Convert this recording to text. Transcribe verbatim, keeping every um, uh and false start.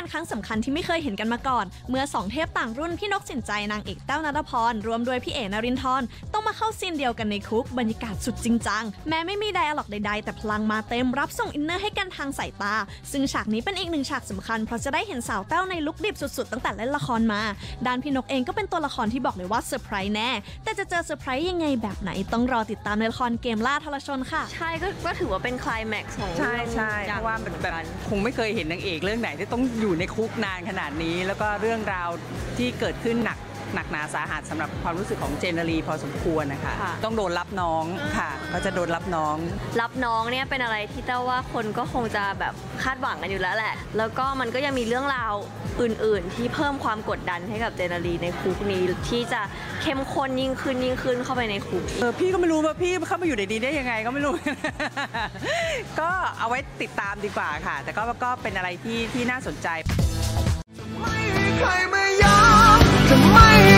านครั้งสำคัญที่ไม่เคยเห็นกันมาก่อนเมื่อสองเทพต่างรุ่นพี่นกสินใจนางเอกแต้วณัฐพรรวมด้วยพี่เอ๋นรินทร์ต้องมาเข้าซีนเดียวกันในคุกบรรยากาศสุดจริงจังแม้ไม่มีไดอะล็อกใดๆแต่พลังมาเต็มรับส่งอินเนอร์ให้กันทางสายตาซึ่งฉากนี้เป็นอีกหนึ่งฉากสำคัญเพราะจะได้เห็นสาวแต้วในลุคดิบสุดๆตั้งแต่เล่นละครมาด้านพี่นกเองก็เป็นตัวละครที่บอกเลยว่าเซอร์ไพรส์แน่แต่จะเจอเซอร์ไพรส์ยังไงแบบไหนต้องรอติดตามในละครเกมล่าทรชนค่ะใช่ก็ถือว่าเป็นไคลแม็กซ์ของใช่ใช่เพราะว่าแบบคงไม่เคยเห็นนางเอกเรื่องไหนที่ต้องอยู่ในคุกนานขนาดนี้แล้วก็เรื่องราวที่เกิดขึ้นหนักหนักหนาสาหัสสำหรับความรู้สึกของเจนนารีพอสมควรนะคะต้องโดนรับน้องค่ะก็จะโดนรับน้องรับน้องเนี่ยเป็นอะไรที่เต้าว่าคนก็คงจะแบบคาดหวังกันอยู่แล้วแหละแล้วก็มันก็ยังมีเรื่องราวอื่นๆที่เพิ่มความกดดันให้กับเจนนารีในคุกนี้ที่จะเข้มข้นยิ่งขึ้นยิ่งขึ้นเข้าไปในคุกเออพี่ก็ไม่รู้ว่าพี่เข้ามาอยู่ในนี้ได้ยังไงก็ไม่รู้ ก็เอาไว้ติดตามดีกว่าค่ะแต่ก็ก็เป็นอะไรที่ที่น่าสนใจไม่มีใครไม่ยอมจะไม่